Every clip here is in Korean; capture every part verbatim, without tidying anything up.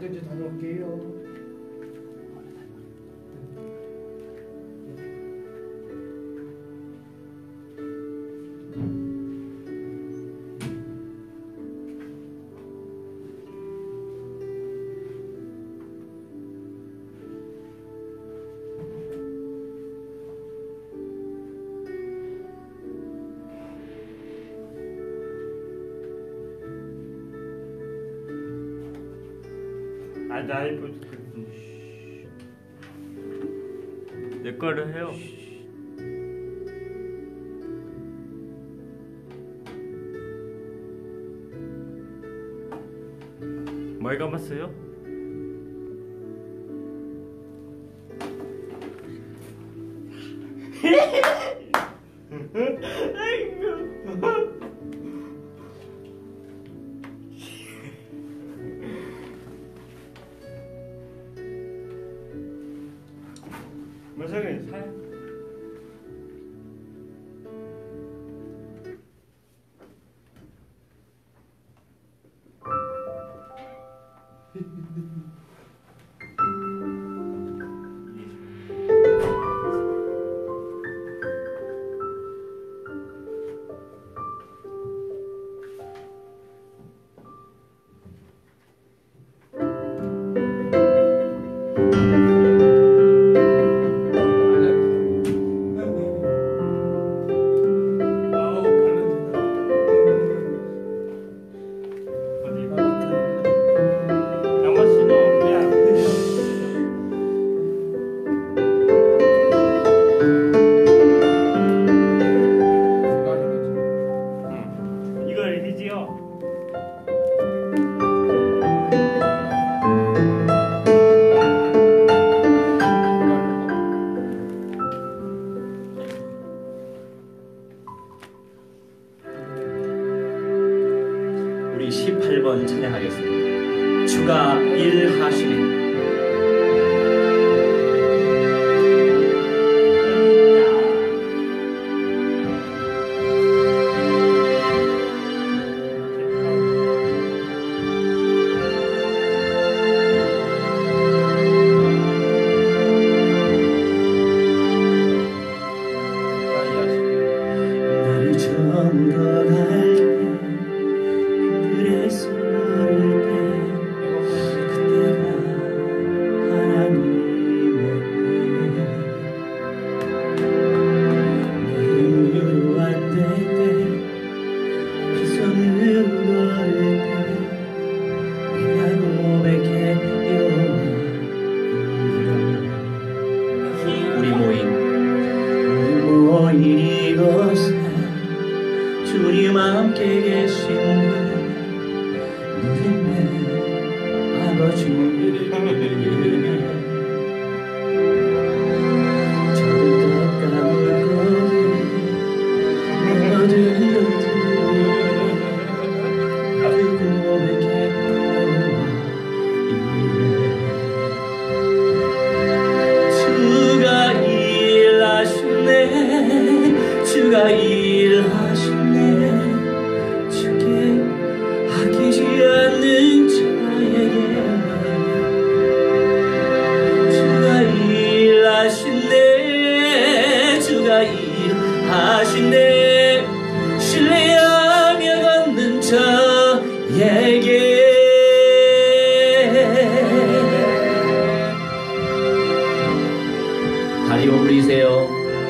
이제 다녀올게요. 아, 나이프 내 거를 해요. 뭘 감았어요? 무슨 사? 우리 십팔 번 찬양하겠습니다. 주가 일하시네. 나를 전도할 이곳에 주님 함께 계신 누리네 아버지 저를 깎아물고 모든 그 고백에 주가 일하시네 주가 일하시네 주께 아끼지 않는 자에게 주가 일하시네 주가 일하시네 신뢰하며 걷는 자에게 다리 오므리세요.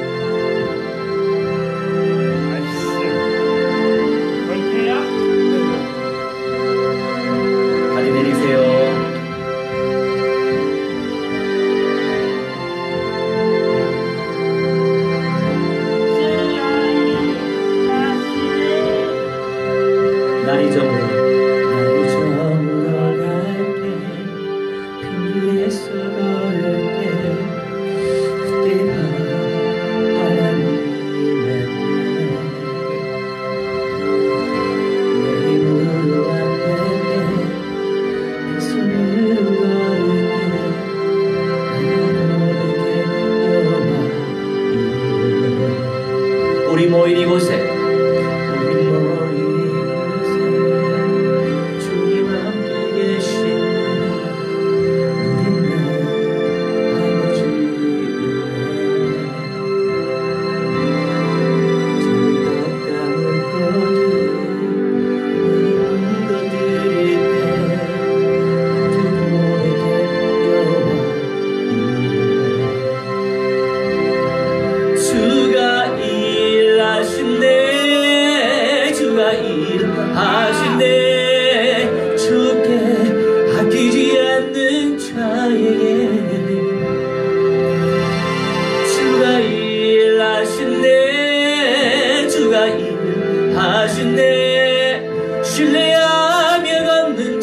다리 내리세요. 날이 저물어 날이 저물어 갈게 빈들에서 걸을 때 그때가 하나님의 내 힘으로 안 되네 내 손으로 걸을 때 우리 모인 이곳에 우리 모인 이곳에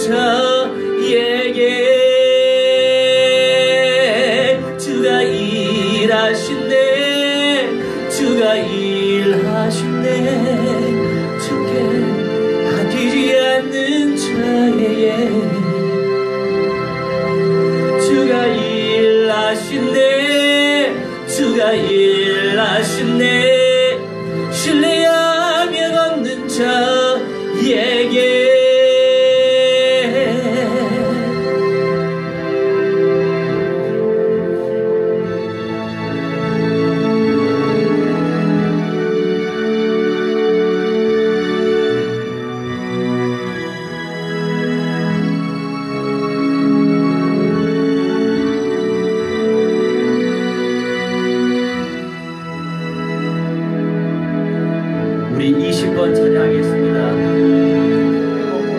자에게 주가 일하시네 주가 일하시네 주께 아끼지 않는 자에게 주가 일하시네 주가 일하시네 신뢰하며 걷는 자에게 우리 이십 번 찬양하겠습니다.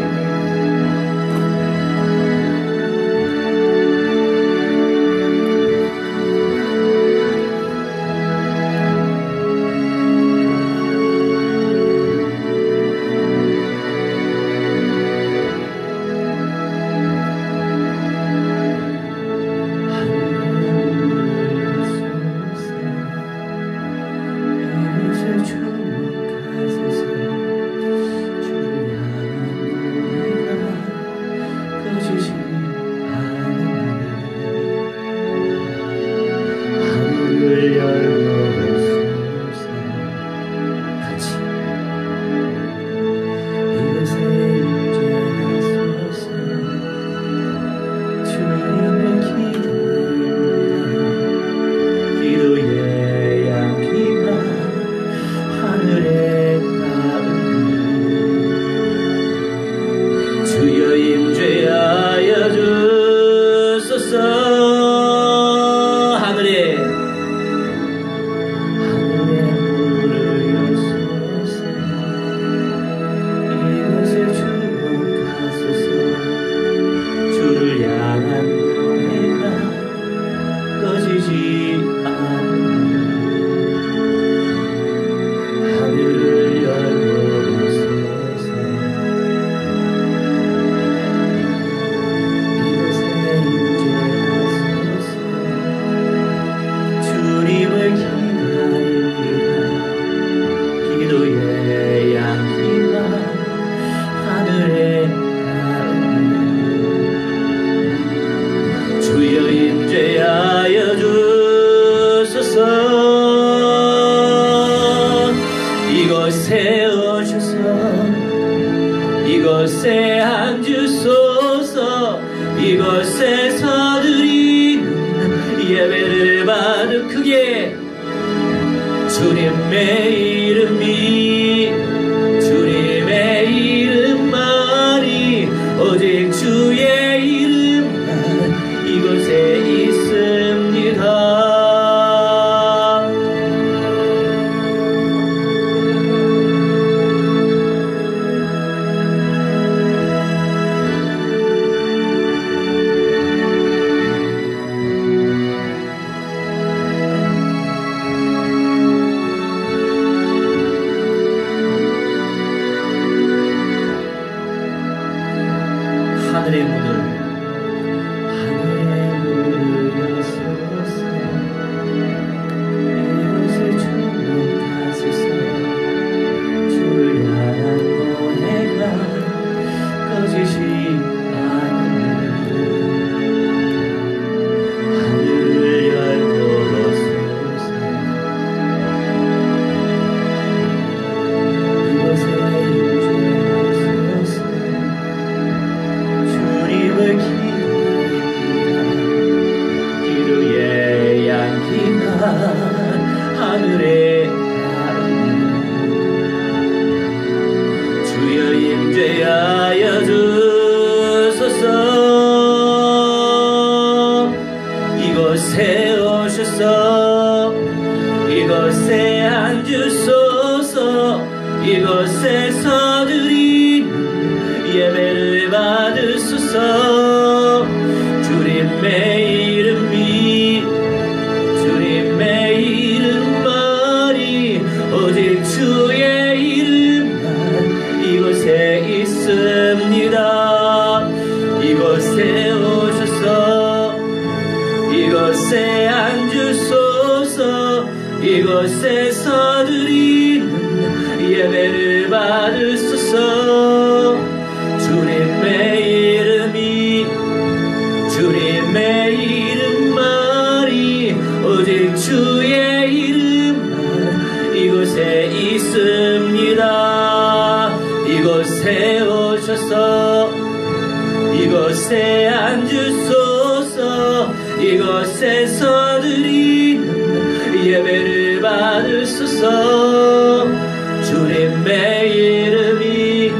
주여 임재하여 주소서 하늘에 하늘에 문을 여소서 이곳에 주목하소서 주를 향한 노래가 꺼지지 않으니 하늘을 열고 기도의 향기가 하늘에 닿으니 주여 임재하여 주소서 이곳에 오셔서 이곳에 앉으소서 이곳에서 드리는 예배를 받은 크게 주님의 이름이 주님의 이름만이 오직 주의 이름만 이곳에 있습니다. 하늘의 문을 하늘의 문을 여소서 이곳에 주목하소서 주를 향한 노래가 꺼지지 않으니 하늘을 열고 오소서 이곳에 임재하소서 주님을 기도합니다. 기도의 향기가 하늘에 닿으니 주여 임재하여 주소서 이곳에 오셔서 이곳에 앉으소서 이곳에서 드리는 예배를 받으소서 주님의 이름이 주님의 이름만이 오직 주의 이름만 이곳에 있습니다. 이곳에서 드리는 예배를 받으소서. 주님의 이름이 주님의 이름만이 오직 주의 이름만 이곳에 있습니다. 이곳에 오셔서 이곳에 앉으소서. 이곳에서 드리는 예배를 받으소서. 주님의 이름이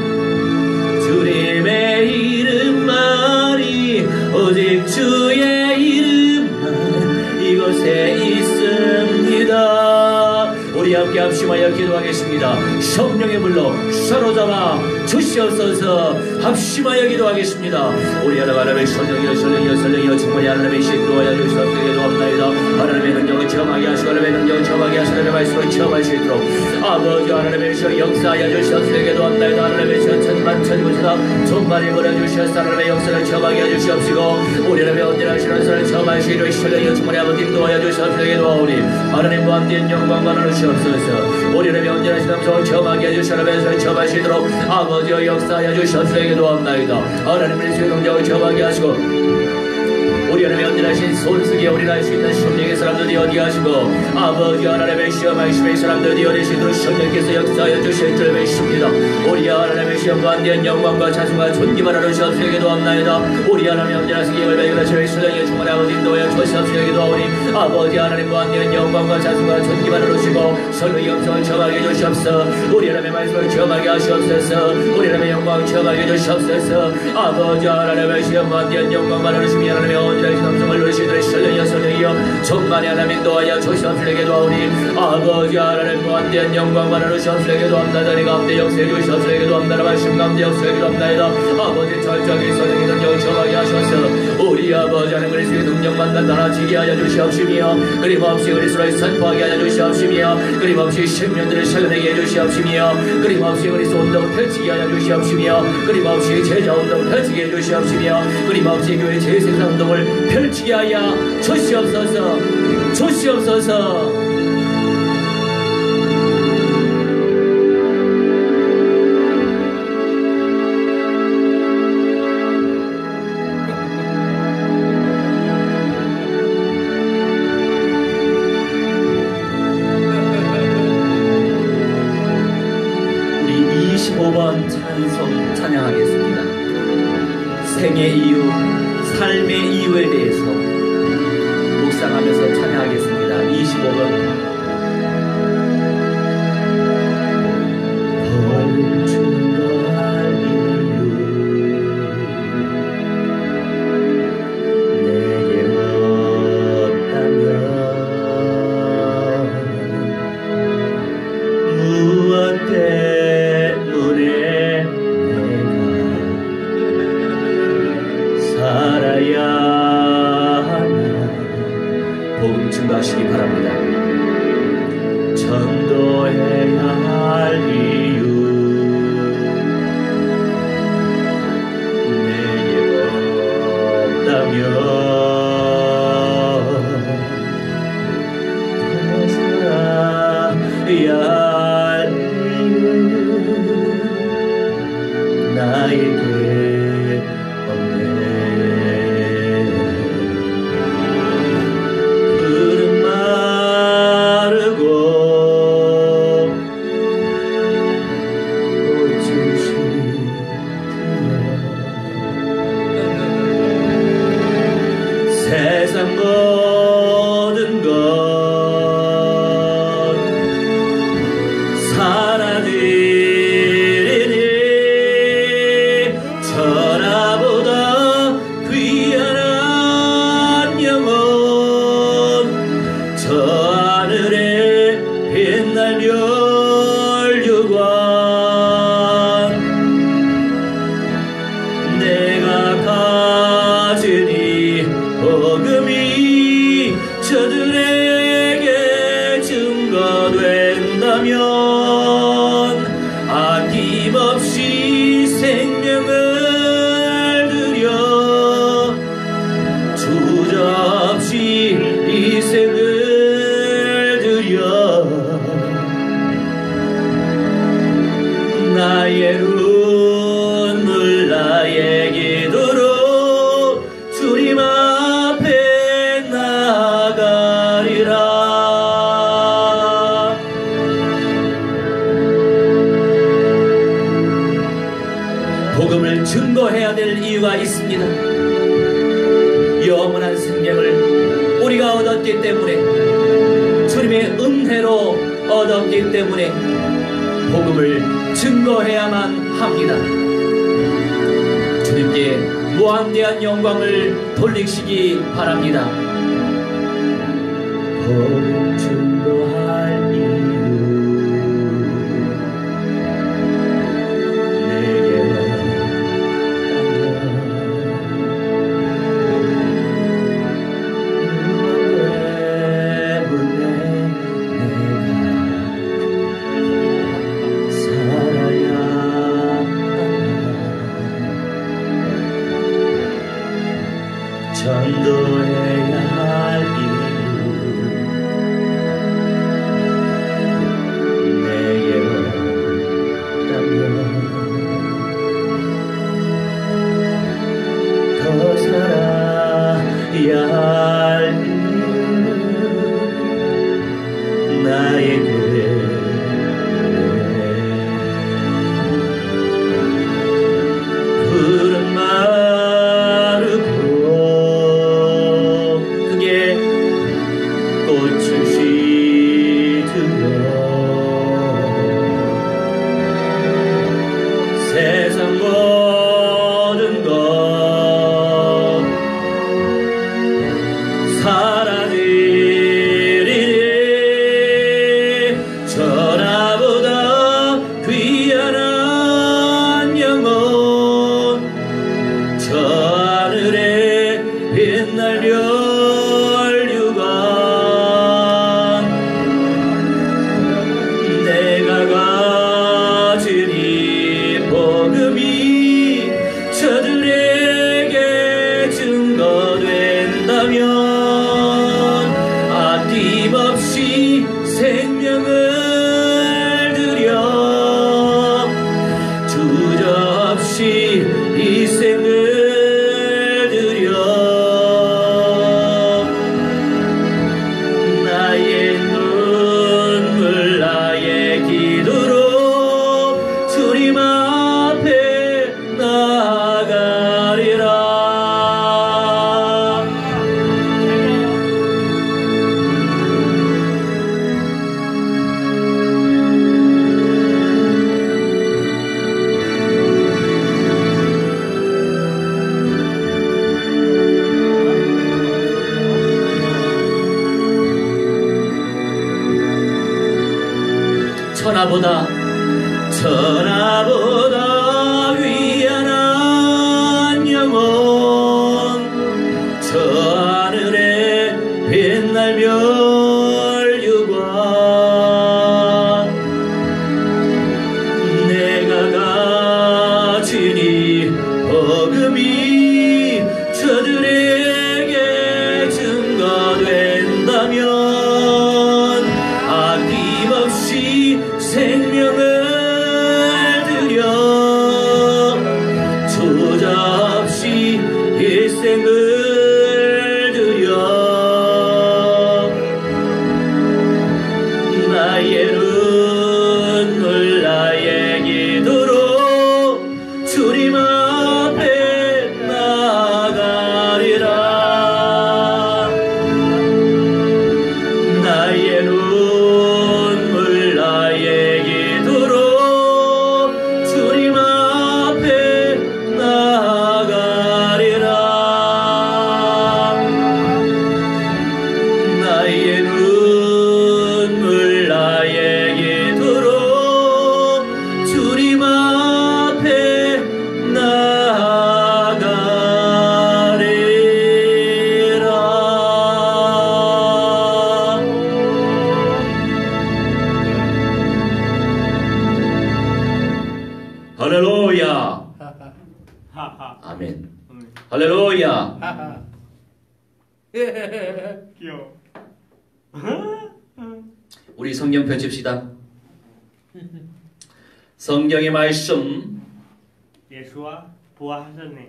주님의 이름만이 오직 주의 이름만 이곳에 있습니다. 우리 함께 합심하여 기도하겠습니다. 성령의 불로 사로잡아 주시옵소서. 합심하여 기도하겠습니다. 우리 하나님의 성령이여 성령이여 성령이여 충만히 하나님의 신도하여 주시옵소서. 기도합나이다. 하나님의 능력을 체험하게 하시고 하나님의 능력을 체험하게 하시고 하나님의 말씀을 체험할 수 있도록 아버지 하나님의 시 역사하여 주시옵소서. 기도합나이다. 하나님의 시 천만천부지다充满히 보내주시옵소서. 하나님의 역사를 체험하게 해주시옵시고 우리 하나님의 언제나 하시는 것을 체험할 수 있도록 성령이여 충만히 아버지 인도하여 주시옵소서. 기도하오니 하나님 무한된 영광만 하시옵소서. 우리 하나님의 언제나 하시는 것을 체험하게 해주시옵소서. 하나님의 체험할 수 있도록 아버지의 역사하여 주시옵소서. 기도합나이다. 하나님의 시 동작을 체험하게 하시고 우리 하나님의 언제나 하신 손쓰기에 우리가 할 수 있는 성령의 사람들이 어디 하시고 아버지 하나님의 시험하심의 사람들이 어디 하시도록 성령께서 역사하여 주실 줄 믿습니다. 우리 하나님의 시험 무한대한 영광과 자중과 존귀만 하는 시옵소서. 기도합나이다. 우리 하나님의 언제나 하신 힘을 발견하시며 성령의 충만히 아버지 인도하여 주시옵소서. 기도하오니 아버지 하나님 무한대한 영광과 자중과 존귀만 하시고 성령의 영성을 체험하게 해주시옵소서. 우리 하나님의 말씀을 체험하게 하시옵소서. 우리 하나님의 영광을 체험하게 해주시옵소서. 아버지 하나님의 시험 무한대한 영광만 하시며 하나님의 언제나 성성을 누리시더니 설령이여 설령이여充满히 하나님 인도하여 주시옵소서. 기도하오니 아버지 하나님 무한대한 영광만 하시옵소서. 기도합니다. 자리 가운데 역사해 주시옵소서. 기도합니다. 말씀 가운데 역사해 주옵나이다. 아버지 철저하게 성령의 능력을 체험하게 하셔서 우리 아버지 하나님 그리스도의 능력만 나타나지게 하여 주시옵시며 끊임없이 그리스도를 선포하게 하여 주시옵시며 끊임없이 생명들을 살려내게 해 주시옵시며 끊임없이 그리스도 운동을 펼치게 하여 주시옵시며 끊임없이 제자 운동을 펼치게 해 주시옵시며 끊임없이 교회 재생산 운동을 펼치게 하여 주시옵소서. 주시옵소서. 우리 이십오 번 찬송 찬양하겠습니다. 생애 이유 삶의 이유에 대해서 묵상하면서 찬양하겠습니다. 이십오 번 벌충할 이유 내게 없다면 무엇 때문에 살아야 하나 복음 증거하시기 바랍니다. 전도해야 할 이유 내게 없다면 더 살아야 할 이유 나에게 푸른 복음을 증거해야 될 이유가 있습니다. 영원한 생명을 우리가 얻었기 때문에, 주님의 은혜로 얻었기 때문에 복음을 증거해야만 합니다. 주님께 무한대한 영광을 돌리시기 바랍니다. 복음 증거할 이유 내게 전도해야 할 이유 내게 없다면 더 살아야 할 이유 나에게 푸른 마르고 꽃을 시들어 세상 모든 것 사라지리니 전하보다 귀한 영혼 저 하늘에 빛날 저들에게 증거된다면 아낌없이 생명을 들여 주저없이 희생을 드려 나의 눈물 나의 기도로 주님 앞에 나아가리라. 천하보다 천하보다 위안한 영혼 저 하늘에 빛날 멸류관 내가 가진 이 복음이 저들에게 증거된다면 아낌없이 생명을 드려 주저없이 일생을 드려 나의 눈물 나의 기도로 주님 앞에 나아가리라. 나의 눈물 나의 기도로 주님 앞에 나아가리라. 나의 눈물 나의 기도로 주님 앞에 나아가리라. 할렐루야. 하하. 아멘. 음, 할렐루야. 하하. 귀여워. 우리 성경 펼칩시다. 성경의 말씀 예수와 부활하셨네.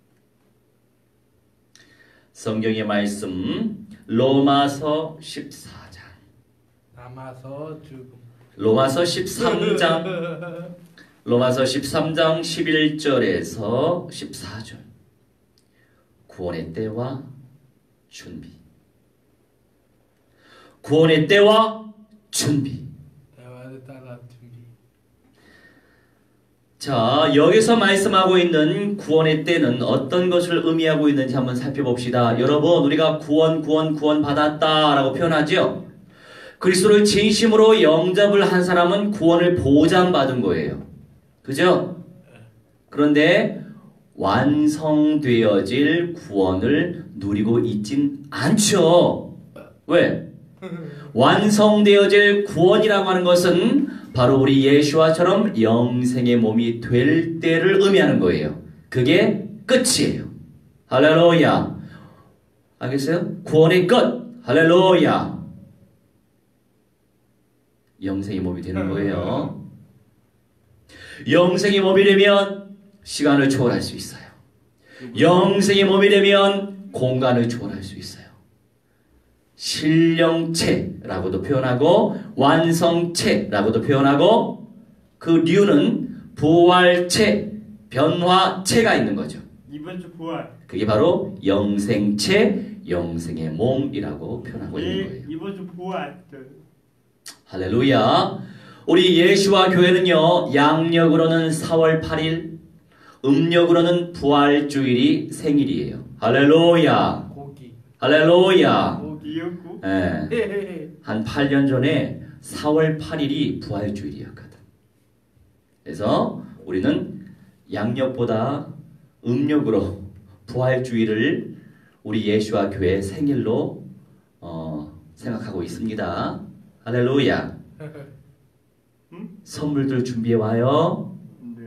성경의 말씀 로마서 십사 장 남아서 죽음. 로마서 십삼 장 로마서 십삼 장 십일 절에서 십사 절. 구원의 때와 준비. 구원의 때와 준비. 대화에 따라 준비. 자, 여기서 말씀하고 있는 구원의 때는 어떤 것을 의미하고 있는지 한번 살펴봅시다. 여러분, 우리가 구원, 구원, 구원 받았다라고 표현하죠? 그리스도를 진심으로 영접을 한 사람은 구원을 보장받은 거예요. 그죠? 그런데 완성되어질 구원을 누리고 있진 않죠. 왜? 완성되어질 구원이라고 하는 것은 바로 우리 예수와처럼 영생의 몸이 될 때를 의미하는 거예요. 그게 끝이에요. 할렐루야. 알겠어요? 구원의 끝. 할렐루야. 영생의 몸이 되는 거예요. 영생의 몸이 되면 시간을 초월할 수 있어요. 영생의 몸이 되면 공간을 초월할 수 있어요. 신령체라고도 표현하고 완성체라고도 표현하고 그 류는 부활체, 변화체가 있는 거죠. 이번 주 부활. 그게 바로 영생체, 영생의 몸이라고 표현하고 있는 거예요. 이번 주 부활. 할렐루야. 우리 예수와 교회는요, 양력으로는 사월 팔일, 음력으로는 부활주일이 생일이에요. 할렐루야. 고기. 할렐루야. 고기였고. 예. 한 팔 년 전에 사월 팔일이 부활주일이었거든. 그래서 우리는 양력보다 음력으로 부활주일을 우리 예수와 교회 생일로 어, 생각하고 있습니다. 할렐루야. 응? 선물들 준비해 와요.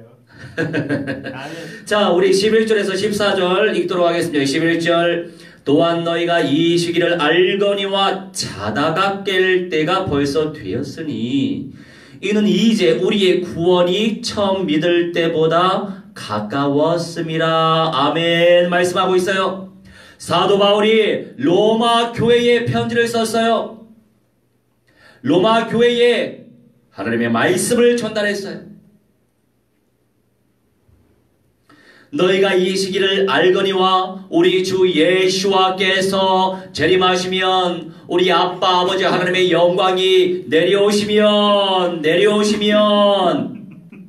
나는 자, 우리 십일 절에서 십사 절 읽도록 하겠습니다. 십일 절. 또한 너희가 이 시기를 알거니와 자다가 깰 때가 벌써 되었으니 이는 이제 우리의 구원이 처음 믿을 때보다 가까웠음이라. 아멘. 말씀하고 있어요. 사도 바울이 로마 교회에 편지를 썼어요. 로마 교회에 하나님의 말씀을 전달했어요. 너희가 이 시기를 알거니와 우리 주 예수와께서 재림하시면 우리 아빠 아버지 하나님의 영광이 내려오시면 내려오시면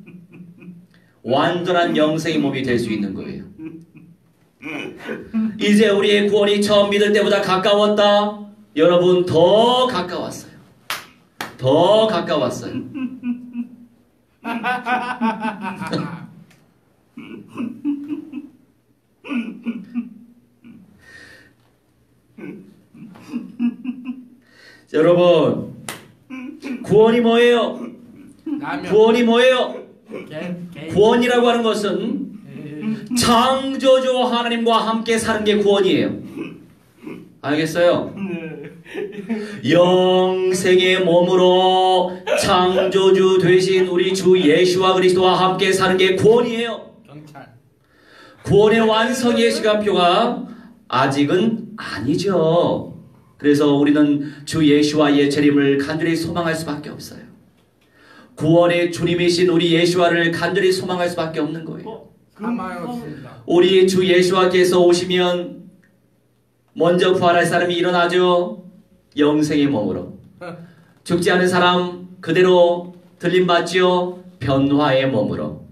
완전한 영생의 몸이 될 수 있는 거예요. 이제 우리의 구원이 처음 믿을 때보다 가까웠다. 여러분, 더 가까웠어요. 더 가까웠어요. 여러분, 구원이 뭐예요? 라면. 구원이 뭐예요? 게, 게. 구원이라고 하는 것은 창조주 하나님과 함께 사는 게 구원이에요. 알겠어요? 영생의 몸으로 창조주 되신 우리 주 예수와 그리스도와 함께 사는 게 구원이에요. 경찰. 구원의 완성의 시간표가 아직은 아니죠. 그래서 우리는 주 예수와의 재림을 간절히 소망할 수밖에 없어요. 구원의 주님이신 우리 예수와를 간절히 소망할 수밖에 없는 거예요. 사망했습니다. 우리 주 예수와께서 오시면 먼저 부활할 사람이 일어나죠. 영생의 몸으로. 죽지 않은 사람 그대로 들림받지요. 변화의 몸으로.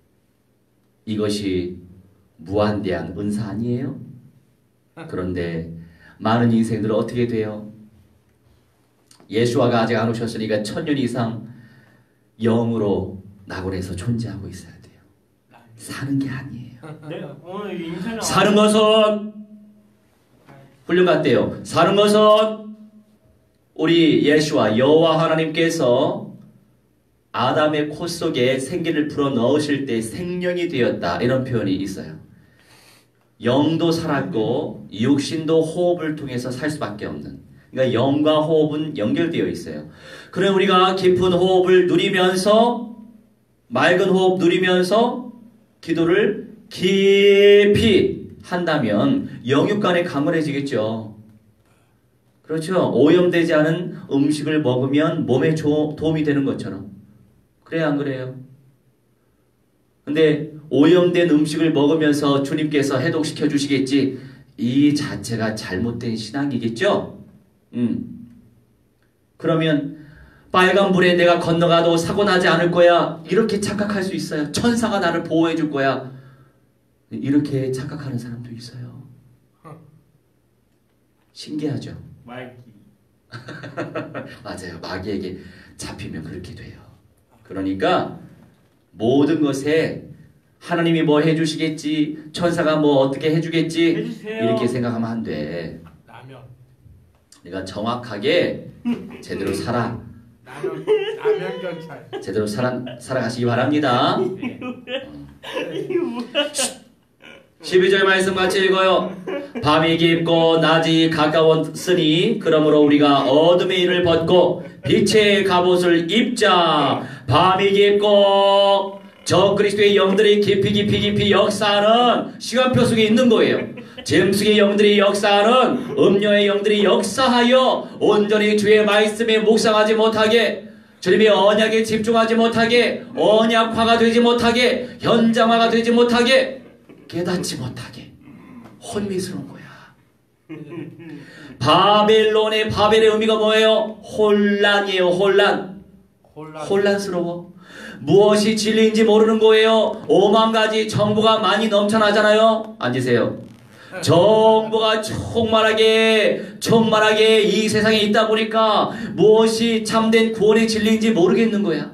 이것이 무한대한 은사 아니에요? 그런데 많은 인생들은 어떻게 돼요? 예수와가 아직 안 오셨으니까 천년 이상 영으로 낙원에서 존재하고 있어야 돼요. 사는 게 아니에요. 네, 오늘 인사는 사는 것은 훈련 같대요. 사는 것은 우리 예수와 여호와 하나님께서 아담의 코 속에 생기를 불어 넣으실 때 생명이 되었다. 이런 표현이 있어요. 영도 살았고 육신도 호흡을 통해서 살 수밖에 없는. 그러니까 영과 호흡은 연결되어 있어요. 그럼 우리가 깊은 호흡을 누리면서 맑은 호흡 누리면서 기도를 깊이 한다면 영육간에 강건해지겠죠. 그렇죠. 오염되지 않은 음식을 먹으면 몸에 조, 도움이 되는 것처럼. 그래요, 안 그래요? 근데 오염된 음식을 먹으면서 주님께서 해독시켜 주시겠지. 이 자체가 잘못된 신앙이겠죠? 음. 그러면 빨간불에 내가 건너가도 사고 나지 않을 거야. 이렇게 착각할 수 있어요. 천사가 나를 보호해 줄 거야. 이렇게 착각하는 사람도 있어요. 신기하죠? 마이키. 맞아요. 마귀에게 잡히면 그렇게 돼요. 그러니까 모든 것에 하나님이 뭐 해주시겠지, 천사가 뭐 어떻게 해주겠지, 해주세요. 이렇게 생각하면 안 돼. 라면. 내가 정확하게 제대로 살아, 라면. 라면 경찰. 제대로 살아, 살아가시기 바랍니다. 십이 절 말씀 같이 읽어요. 밤이 깊고 낮이 가까웠으니 그러므로 우리가 어둠의 일을 벗고 빛의 갑옷을 입자. 밤이 깊고 저 그리스도의 영들이 깊이 깊이 깊이 역사하는 시간표 속에 있는 거예요. 짐승의 영들이 역사하는 음료의 영들이 역사하여 온전히 주의 말씀에 묵상하지 못하게, 주님의 언약에 집중하지 못하게, 언약화가 되지 못하게, 현장화가 되지 못하게, 깨닫지 못하게 혼미스러운 거야. 바벨론의 바벨의 의미가 뭐예요? 혼란이에요. 혼란. 혼란. 혼란스러워. 무엇이 진리인지 모르는 거예요. 오만 가지 정보가 많이 넘쳐나잖아요. 앉으세요. 정보가 충만하게 충만하게 이 세상에 있다 보니까 무엇이 참된 구원의 진리인지 모르겠는 거야.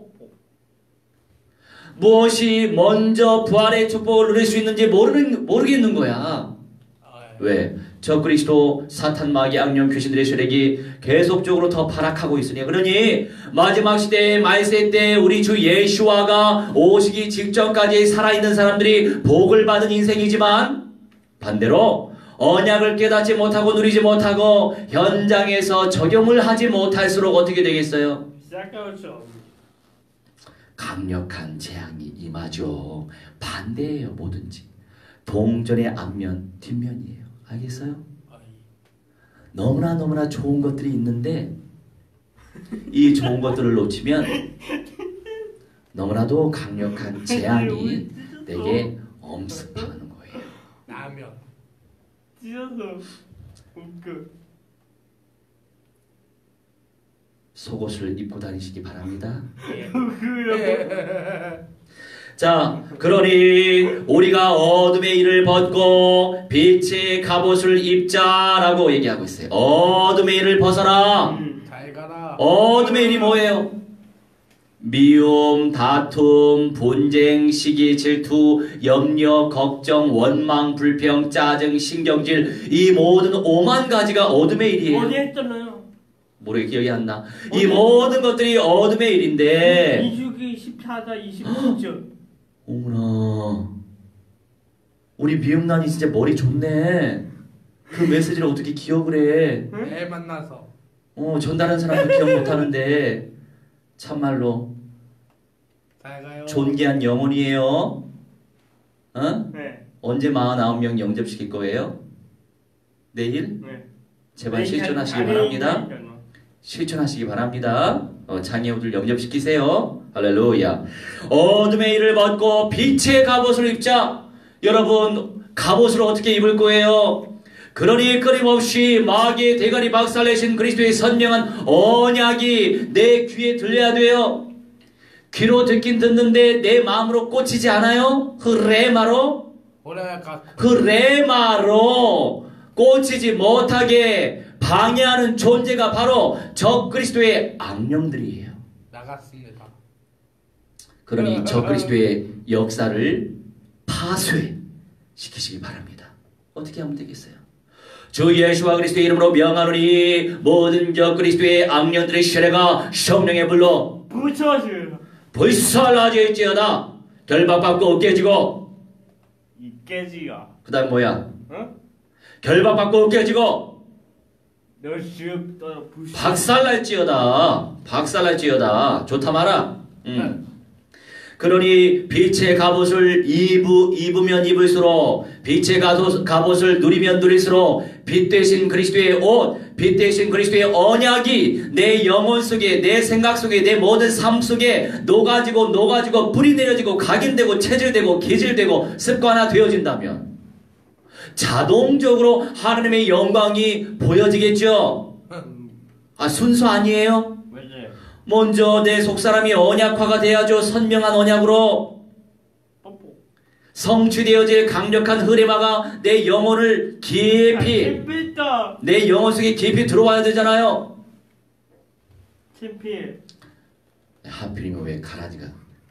무엇이 먼저 부활의 축복을 누릴 수 있는지 모르는, 모르겠는 거야. 왜? 저 그리스도 사탄 마귀 악령 귀신들의 세력이 계속적으로 더 발악하고 있으니, 그러니 마지막 시대의 말세 때 우리 주 예수와가 오시기 직전까지 살아있는 사람들이 복을 받은 인생이지만, 반대로 언약을 깨닫지 못하고 누리지 못하고 현장에서 적용을 하지 못할수록 어떻게 되겠어요? 시작하죠. 강력한 재앙이 임하죠. 반대예요. 뭐든지 동전의 앞면 뒷면이에요. 알겠어요? 너무나 너무나 좋은 것들이 있는데 이 좋은 것들을 놓치면 너무나도 강력한 재앙이 내게 엄습하는 거예요. 라면. 찢어서 웃겨. 속옷을 입고 다니시기 바랍니다. 웃겨요. 자, 그러니 우리가 어둠의 일을 벗고 빛의 갑옷을 입자라고 얘기하고 있어요. 어둠의 일을 벗어라. 잘 가라. 어둠의 일이 뭐예요? 미움, 다툼, 분쟁, 시기, 질투, 염려, 걱정, 원망, 불평, 짜증, 신경질, 이 모든 오만 가지가 어둠의 일이에요. 어디 했잖아요. 모르게 기억이 안 나. 이 모든 것들이 어둠의 일인데, 이주기 십사 장 이십구 절. 어머나, 우리 미움난이 진짜 머리 좋네. 그 메시지를 어떻게 기억을 해? 애 만나서. 어, 전달한 사람도 기억 못하는데 참말로 잘 가요. 존귀한 영혼이에요. 어? 네. 언제 사십구 명 영접시킬 거예요? 내일? 네. 제발 실천하시기 바랍니다. 실천하시기 바랍니다. 어, 장애우들 영접시키세요. 할렐루야. 어둠의 일을 벗고 빛의 갑옷을 입자. 여러분, 갑옷을 어떻게 입을 거예요? 그러니 끊임없이 마귀의 대가리 박살내신 그리스도의 선명한 언약이 내 귀에 들려야 돼요. 귀로 듣긴 듣는데 내 마음으로 꽂히지 않아요? 그 레마로? 그 레마로 꽂히지 못하게 방해하는 존재가 바로 적 그리스도의 악령들이에요. 나갔습니다. 그러니 적 그리스도의 역사를 파쇄시키시기 바랍니다. 어떻게 하면 되겠어요? 주 예수와 그리스도의 이름으로 명하노니 모든 적 그리스도의 악령들의 세례가 성령의 불로 부처져요. 불살라질지어다. 결박받고 깨지고. 이 깨지가. 그 다음 뭐야? 어? 결박받고 깨지고. 너 슉 떠 부시. 박살날지어다. 박살날지어다. 좋다 말아. 음. 그 그러니 빛의 갑옷을 입으, 입으면 입을수록 빛의 갑옷, 갑옷을 누리면 누릴수록 빛 대신 그리스도의 옷, 빛 대신 그리스도의 언약이 내 영혼 속에 내 생각 속에 내 모든 삶 속에 녹아지고 녹아지고 뿌리 내려지고 각인되고 체질되고 기질되고 습관화 되어진다면 자동적으로 하나님의 영광이 보여지겠죠. 아, 순서 아니에요? 맞아요. 먼저 내 속사람이 언약화가 돼야죠. 선명한 언약으로 뽀뽀. 성취되어질 강력한 흐레마가 내 영혼을 깊이 챔피다. 내 영혼 속에 깊이 들어와야 되잖아요. 챔피. 하필이면 왜 가라지가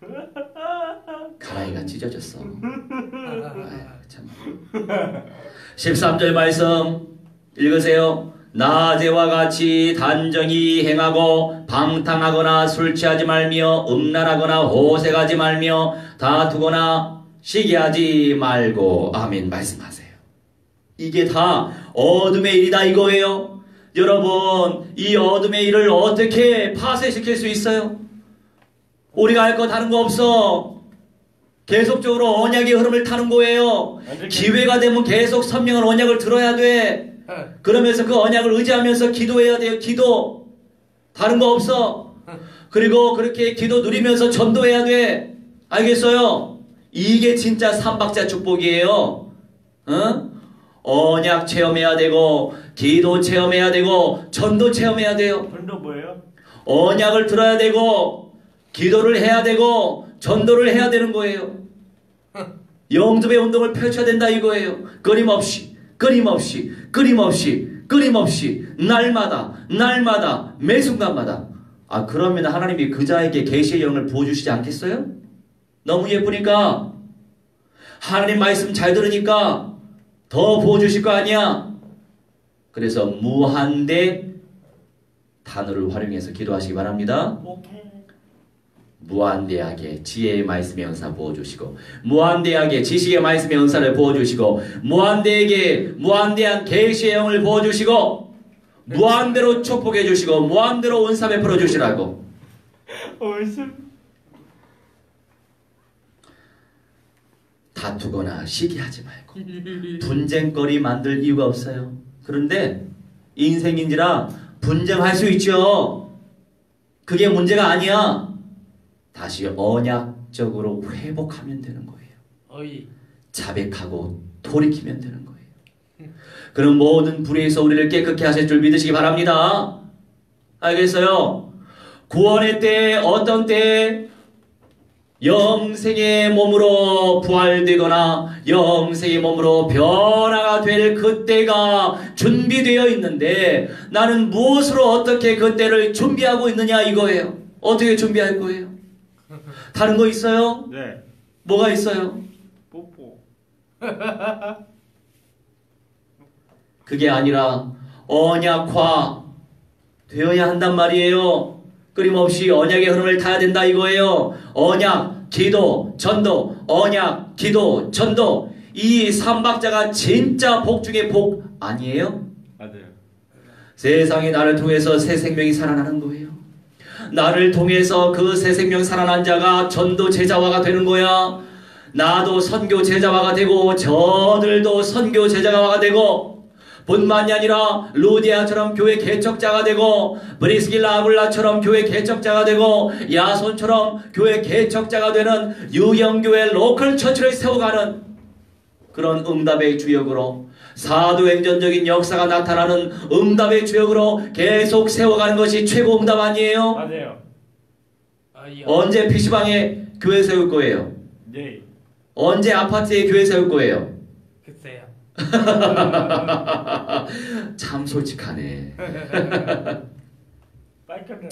가라이가 찢어졌어. 아유, 참. 십삼 절 말씀 읽으세요. 낮에와 같이 단정히 행하고 방탕하거나 술 취하지 말며 음란하거나 호색하지 말며 다투거나 시기하지 말고. 아멘. 말씀하세요. 이게 다 어둠의 일이다 이거예요. 여러분, 이 어둠의 일을 어떻게 파쇄시킬 수 있어요? 우리가 할 거 다른 거 없어. 계속적으로 언약의 흐름을 타는 거예요. 기회가 되면 계속 선명한 언약을 들어야 돼. 그러면서 그 언약을 의지하면서 기도해야 돼요. 기도. 다른 거 없어. 그리고 그렇게 기도 누리면서 전도해야 돼. 알겠어요? 이게 진짜 삼박자 축복이에요. 어? 언약 체험해야 되고 기도 체험해야 되고 전도 체험해야 돼요. 전도 뭐예요? 언약을 들어야 되고 기도를 해야 되고 전도를 해야 되는 거예요. 영접의 운동을 펼쳐야 된다 이거예요. 끊임없이 끊임없이 끊임없이 끊임없이 날마다 날마다 매 순간마다. 아, 그러면 하나님이 그 자에게 계시의 영을 부어주시지 않겠어요? 너무 예쁘니까 하나님 말씀 잘 들으니까 더 부어주실 거 아니야. 그래서 무한대 단어를 활용해서 기도하시기 바랍니다. 오케이. 무한대하게 지혜의 말씀의 은사 부어주시고 무한대하게 지식의 말씀의 은사를 부어주시고 무한대에게 무한대한 계시의 영을 부어주시고 무한대로 축복해 주시고 무한대로 은사 베풀어 주시라고. 얼쑤. 다투거나 시기하지 말고 분쟁거리 만들 이유가 없어요. 그런데 인생인지라 분쟁할 수 있죠. 그게 문제가 아니야. 다시 언약적으로 회복하면 되는 거예요. 어이. 자백하고 돌이키면 되는 거예요. 그럼 모든 불의에서 우리를 깨끗게 하실 줄 믿으시기 바랍니다. 알겠어요? 구원의 때 어떤 때 영생의 몸으로 부활되거나 영생의 몸으로 변화가 될 그때가 준비되어 있는데 나는 무엇으로 어떻게 그때를 준비하고 있느냐 이거예요. 어떻게 준비할 거예요? 다른 거 있어요? 네. 뭐가 있어요? 뽀뽀. 그게 아니라 언약화 되어야 한단 말이에요. 끊임없이 언약의 흐름을 타야 된다 이거예요. 언약, 기도, 전도, 언약, 기도, 전도. 이 삼박자가 진짜 복 중에 복 아니에요? 맞아요. 세상에 나를 통해서 새 생명이 살아나는 거예요. 나를 통해서 그 새 생명 살아난 자가 전도 제자화가 되는 거야. 나도 선교 제자화가 되고 저들도 선교 제자화가 되고 뿐만이 아니라 루디아처럼 교회 개척자가 되고 브리스길라 아굴라처럼 교회 개척자가 되고 야손처럼 교회 개척자가 되는 유형교회 로컬 처치를 세워가는 그런 응답의 주역으로 사도행전적인 역사가 나타나는 응답의 주역으로 계속 세워가는 것이 최고 응답 아니에요? 맞아요. 어이. 언제 피시방에 교회 세울 거예요? 네. 언제 아파트에 교회 세울 거예요? 글쎄요. 참 솔직하네. 빨간네.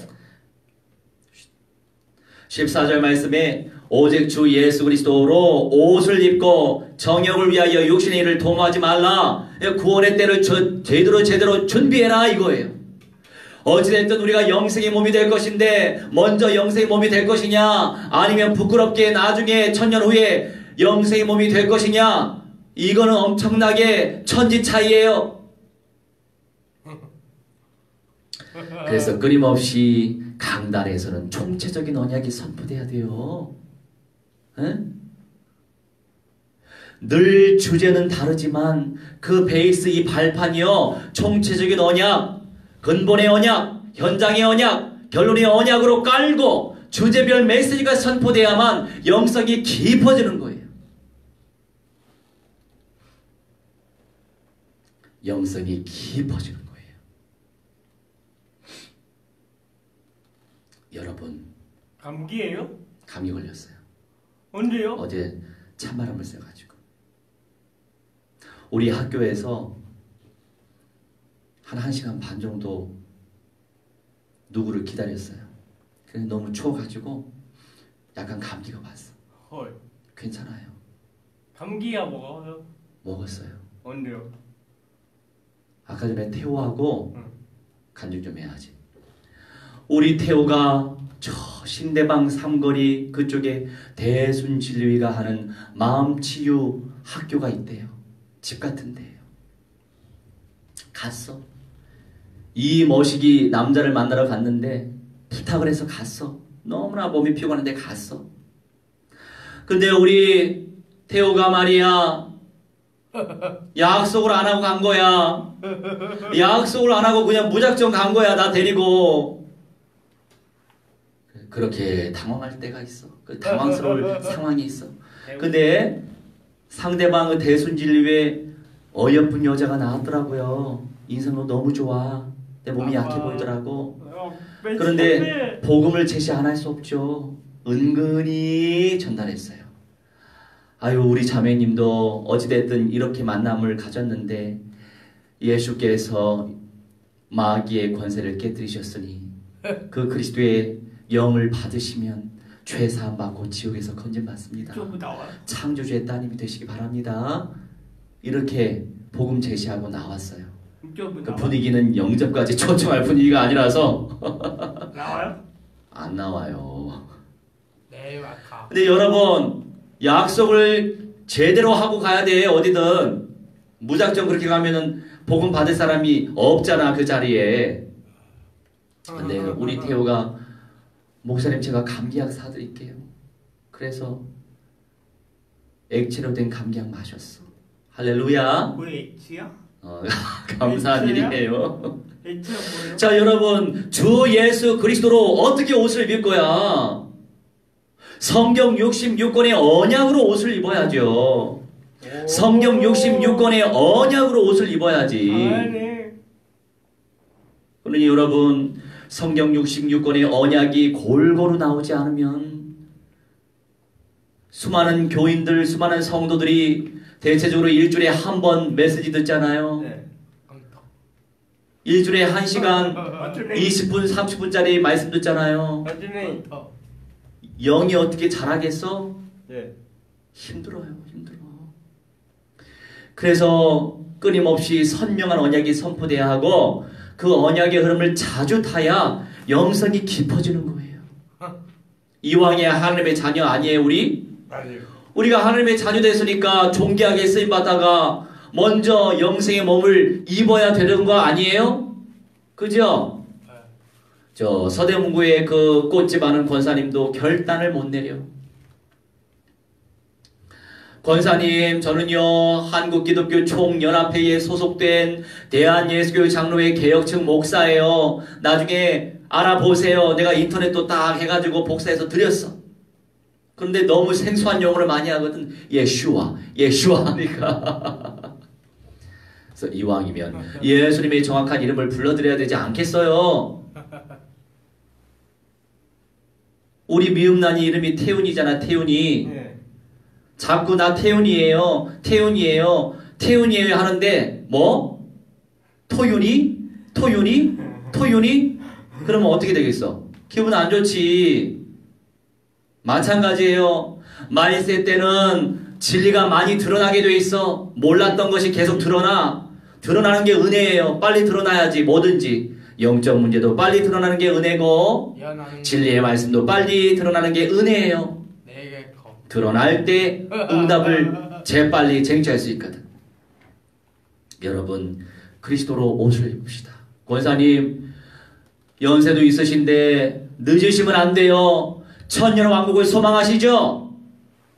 십사 절 말씀에 오직 주 예수 그리스도로 옷을 입고 정욕을 위하여 육신의 일을 도모하지 말라. 구원의 때를 저, 제대로 제대로 준비해라 이거예요. 어찌됐든 우리가 영생의 몸이 될 것인데 먼저 영생의 몸이 될 것이냐 아니면 부끄럽게 나중에 천년 후에 영생의 몸이 될 것이냐 이거는 엄청나게 천지 차이예요. 그래서 끊임없이 강단에서는 총체적인 언약이 선포돼야 돼요. 에? 늘 주제는 다르지만 그 베이스 이 발판이요 총체적인 언약, 근본의 언약, 현장의 언약, 결론의 언약으로 깔고 주제별 메시지가 선포돼야만 영성이 깊어지는 거예요. 영성이 깊어지는 거예요. 여러분 감기예요? 감기 걸렸어요. 언제요? 어제 찬바람을 쐬가지고 우리 학교에서 한 1시간 반 정도 누구를 기다렸어요. 그래서 너무 추워가지고 약간 감기가 왔어. 헐. 괜찮아요. 감기야 먹어요? 먹었어요. 언제요? 아까 전에 태호하고 응. 간증 좀 해야지. 우리 태호가 저 신대방 삼거리 그쪽에 대순진리위가 하는 마음치유 학교가 있대요. 집 같은 데예요. 갔어. 이 머시기 남자를 만나러 갔는데 부탁을 해서 갔어. 너무나 몸이 피곤한데 갔어. 근데 우리 태호가 말이야 약속을 안 하고 간 거야. 약속을 안 하고 그냥 무작정 간 거야. 나 데리고. 그렇게 당황할 때가 있어. 그 당황스러울 상황이 있어. 근데 상대방의 대순진리에 어여쁜 여자가 나왔더라고요. 인상도 너무 좋아. 내 몸이 약해 보이더라고. 그런데 복음을 제시 안 할 수 없죠. 은근히 전달했어요. 아유 우리 자매님도 어찌됐든 이렇게 만남을 가졌는데 예수께서 마귀의 권세를 깨뜨리셨으니 그 그리스도의 영을 받으시면 죄사함 받고 지옥에서 건진받습니다. 창조주의 따님이 되시기 바랍니다. 이렇게 복음 제시하고 나왔어요. 그 분위기는 영접까지 초청할 분위기가 아니라서 나와요? 안 나와요. 네, 와카. 근데 여러분 약속을 제대로 하고 가야 돼. 어디든 무작정 그렇게 가면은 복음 받을 사람이 없잖아 그 자리에. 근데 우리 태호가 목사님 제가 감기약 사드릴게요. 그래서 액체로 된 감기약 마셨어. 할렐루야. 왜 액체야? 어, 감사한 액체야? 일이에요. 액체가 뭐예요? 자 여러분 주 예수 그리스도로 어떻게 옷을 입을 거야? 성경 육십육 권의 언약으로 옷을 입어야죠. 성경 육십육 권의 언약으로 옷을 입어야지. 아, 네. 그러니 여러분 성경 육십육 권의 언약이 골고루 나오지 않으면 수많은 교인들, 수많은 성도들이 대체적으로 일주일에 한 번 메시지 듣잖아요. 네. 일주일에 한 시간 맞네. 이십 분, 삼십 분짜리 말씀 듣잖아요. 맞네. 영이 어떻게 잘하겠어? 네. 힘들어요. 힘들어. 그래서 끊임없이 선명한 언약이 선포돼야 하고 그 언약의 흐름을 자주 타야 영성이 깊어지는 거예요. 이왕에 하나님의 자녀 아니에요 우리? 아니요. 우리가 하나님의 자녀 됐으니까 존귀하게 쓰임받다가 먼저 영생의 몸을 입어야 되는 거 아니에요? 그죠? 저 서대문구의 그 꽃집 하는 권사님도 결단을 못 내려. 권사님 저는요 한국기독교 총연합회에 소속된 대한예수교 장로회 개혁측 목사예요. 나중에 알아보세요. 내가 인터넷도 딱 해가지고 복사해서 드렸어. 그런데 너무 생소한 용어를 많이 하거든. 예슈아 예슈아 하니까. 그래서 이왕이면 예수님의 정확한 이름을 불러드려야 되지 않겠어요? 우리 미음란이 이름이 태훈이잖아. 태훈이. 네. 자꾸 나 태훈이에요. 태훈이에요. 태훈이에요 하는데 뭐? 토윤이? 토윤이? 토윤이? 그러면 어떻게 되겠어? 기분 안 좋지. 마찬가지예요. 말세 때는 진리가 많이 드러나게 돼 있어. 몰랐던 것이 계속 드러나. 드러나는 게 은혜예요. 빨리 드러나야지. 뭐든지. 영적 문제도 빨리 드러나는 게 은혜고 진리의 말씀도 빨리 드러나는 게 은혜예요. 드러날 때 응답을 재빨리 쟁취할 수 있거든. 여러분 그리스도로 옷을 입읍시다. 권사님 연세도 있으신데 늦으시면 안 돼요. 천년왕국을 소망하시죠?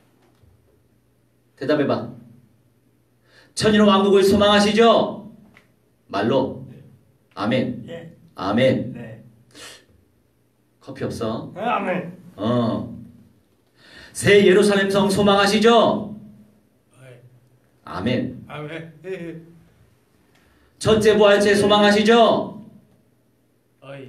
대답해봐. 천일의 왕국을 소망하시죠? 말로. 아멘. 예. 아멘. 네. 커피 없어? 네, 아멘. 어. 새 예루살렘 성 소망하시죠? 어이. 아멘. 아멘. 첫째 부활체 소망하시죠? 어이.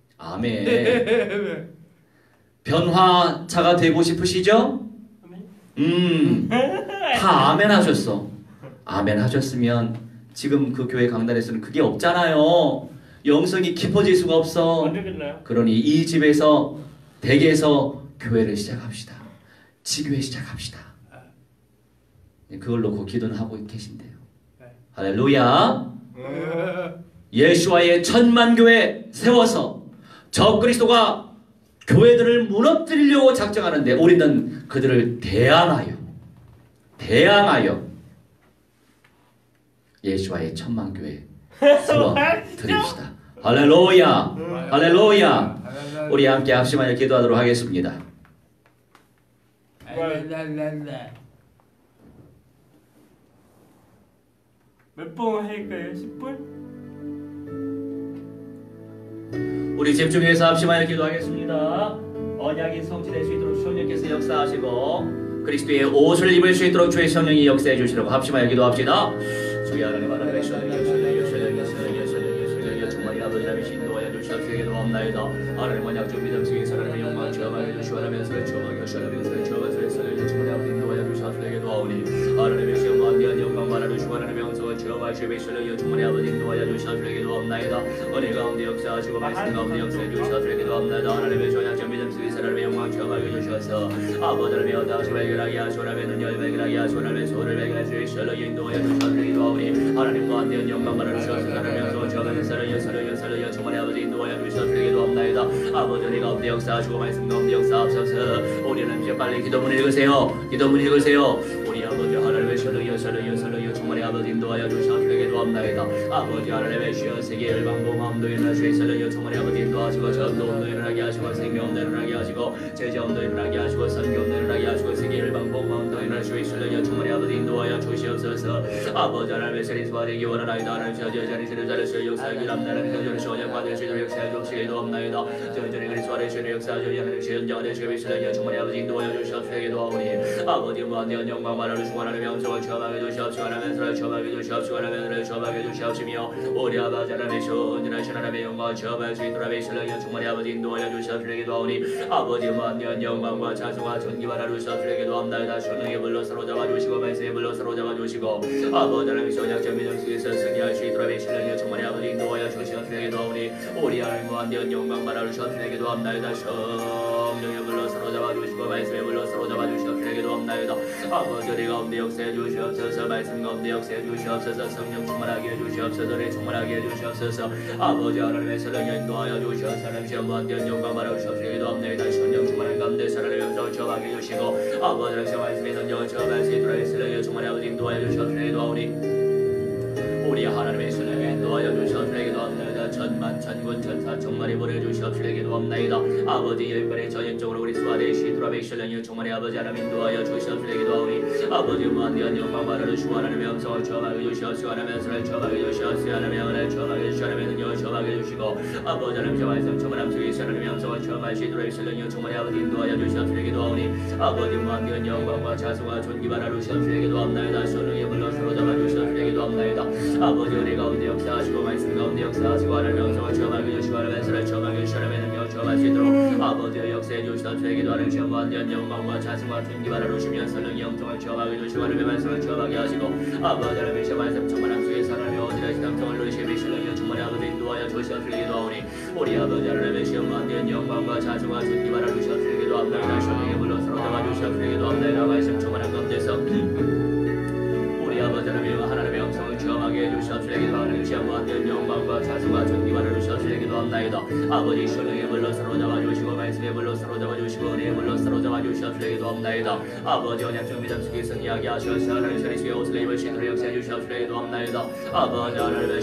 아멘. 변화자가 되고 싶으시죠? 아멘. 음. 다 아멘 하셨어. 아멘 하셨으면 지금 그 교회 강단에서는 그게 없잖아요. 영성이 깊어질 수가 없어. 언제 끝나요? 그러니 이 집에서 댁에서 교회를 시작합시다. 지교회 시작합시다. 그걸 놓고 기도는 하고 계신데요. 할렐루야. 예수와의 천만 교회 세워서 적그리스도가 교회들을 무너뜨리려고 작정하는데 우리는 그들을 대항하여 대항하여 예수와의 천만 교회 세워 드립시다. 할렐루야. 할렐루야. 우리 함께 합심하여 기도하도록 하겠습니다. 몇 번 할까요? 십 분? 우리 집중해서 합심하여 기도하겠습니다. 언약이 성취될 수 있도록 성령께서 역사하시고 그리스도의 옷을 입을 수 있도록 주의 성령이 역사해 주시라고 합심하여 기도합시다. 주의 하나님 하나님의 성령이여 성령이여 성령이여 성령이여 성령이여 성령이여 충만히 아버지라면 신도하여 주시옵소서. 기도합나이다. 하나님 언약 중 믿음 속에 사랑의 영광 체험하여 주시오라면서 체험하여 주시오라면서 체험하여 주시오라면서 충만히 아버지 인도하여 주시옵소서. 기도하오니 하나님의 시험과 귀한 영광 말하주시고 하나님의 영성을 체험하시고 성령이여 충만히 아버지 인도하여 주시옵소서. 기도합나이다. 은혜 가운데 역사하시고 말씀 가운데 역사해 주시옵소서. 기도합나이다. 하나님의 언약 중 믿음 속에 사랑의 영광 체험하여 주시옵소서. 아버지를 배워다시 발견하게 하시오라면 눈을 발견하게 하시오라면 소를 발견하시고 성령이 인도하여 주시옵소서. 기도하오니 하나님과 한대한 영광 말하주시옵소서. 하나님의 영성을 체험하여 성령이여 성령이여 성령이여 충만히 아버지 인도하여 주시옵소서. 기도합나이다. 아버지 은혜 가운데 역사하시고 말씀 가운데 역사하옵소서. 우리는 이제 빨리 기도문 읽으세요. 기도문 읽으세요. 우리 아버지 하나님의 성령이여 성령이여 성령이여 충만히 아버지 인도하여 주시옵소서. 기도합나이다. 아버지 하나님의 주여 세계 열방봉함도 일어나시고 성령이여 충만히 아버지 인도하시고 전도함도 일어나게 하시고 생명도 일어나게 하시고 제자함도 일어나게 하시고 선교함도 일어나게 하시고 세계 열방봉함도 일어나시고 성령이여 충만히 아버지 인도하여 주시옵소서. 아버지 하나님의 세리 소화되기 원하나이다. 하나님 저저 자리 세리 자리 세리 역사하기 남나라는 저저리 시원한 받을 수 있도록 역사해 주옵시기 기도합나이다. 저저리 그리 소화를 세리 역사하기 하나님 시현장하는 시험이 성령이여 충만히 아버지 인도하여 주시옵소서. 기도하오니 아버지 무한대한 영광 말하주시고 하나님의 영성을 체험하게 주시옵시고 하나님의 사랑을 체험하게 주시옵시고 하나님의 은혜를 체험하게 주시옵시며 우리 아버지 하나님의 시원하신 하나님의 영광을 체험할 수 있도록 성령이여 충만히 아버지 인도하여 주시옵소서. 기도하오니 아버지 무한대한 영광과 찬송과 존귀 말하주시옵소서. 기도합나이다. 성령의 불로 사로잡아 주시고 말씀의 불로 사로잡아 주시고 아버지 하나님의 시원약전 믿음 속에서 승리할 수 있도록 성령이여 충만히 아버지 인도하여 주시옵소서. 기도하오니 우리 하나님 무한대한 영광 말하주시옵소서. 기도합나이다. 성령의 불로 사로잡아 주시고 말씀의 불로 사로잡아 주시옵소서. 기도합나이다. 아버지 우리 가운데 역사해 주시옵소서. 말씀 가운데 역사해 주시옵소서. 성령 충만하게 해주시옵소서. 내 충만하게 해주시옵소서. 아버지 하나님의 사랑을 인도하여 주시옵소서. 하나님 시험 무한대한 영광 말하주시옵소서. 기도합나이다. 성령 충만한 가운데 사랑의 영성을 체험하게 해주시고 아버지 하나님 말씀의 성령을 체험할 수 있도록 성령의 충만히 아버지 인도하여 주시옵소서. 기도하오니 우리 하나님의 성령을 인도하여 주시옵소서. 기도합나이다. 천만 천군 천사 정말이 보내주시옵소서. 기도합나이다. 아버지 열번의 전인적으로 우리 수아대 시드라베 성령이여 충만히 아버지 하나님 인도하여 주시옵소서. 기도하오니 아버지 무한대한 영광 말하주시고 하나님의 영성을 체험하게 주시옵소서. 하나님의 선을 체험하게 주시옵소서. 하나님의 은혜를 체험하게 주시고 하나님의 능력을 체험하게 주시고 아버지 하나님의 말씀 체험하는 속에서 하나님의 영성을 체험할 수 있도록 성령이여 충만히 아버지 인도하여 주시옵소서. 기도하오니 아버지 무한대한 영광과 자성과 존귀 말하주시옵소서. 기도합나이다. 성령의 불로 사로잡아 주시옵소서. 기도합나이다. 아버지 은혜 가운데 역사하시고 말씀 가운데 역사하시고 하나님의 영성을 체험하게 주시고 하나님의 선을 체험하게 주시고 하나님의 능력을 체험할 수 있도록 아버지의 역사해 주시옵소서. 기도하는 시험 무한대한 영광과 자성과 존귀 말하주시며 성령의 영성을 체험하게 주시고 하나님의 말씀을 체험하게 하시고 아버지 하나님의 시험 말씀 충만함 속에서 하나님의 어디나 시감성을 누리시며 성령의 충만히 아버지 인도하여 주시옵소서. 기도하오니 우리 아버지 하나님의 시험 무한대한 영광과 자성과 존귀 말하주시옵소서. 기도합나이다. 성령의 불로 사로잡아 주시옵소서. 기도합나이다. 말씀 충만한 가운데서 우리 아버지 하나님의 하나님의 영성을 체험하게 체험하게 해주시옵시고 기도하는 시험받는 영광과 자수가 존귀만을 주시옵시고 기도합나이다. 아버지 성령의 물로 사로잡아 주시고 말씀의 물로 사로잡아 주시고 은혜의 물로 사로잡아 주시옵시고 기도합나이다. 아버지 언약적 믿음 속에 승리하게 하시옵시고 하나님 손에 주의 옷을 입으시도록 역사해 주시옵시고 기도합나이다. 아버지 하나님의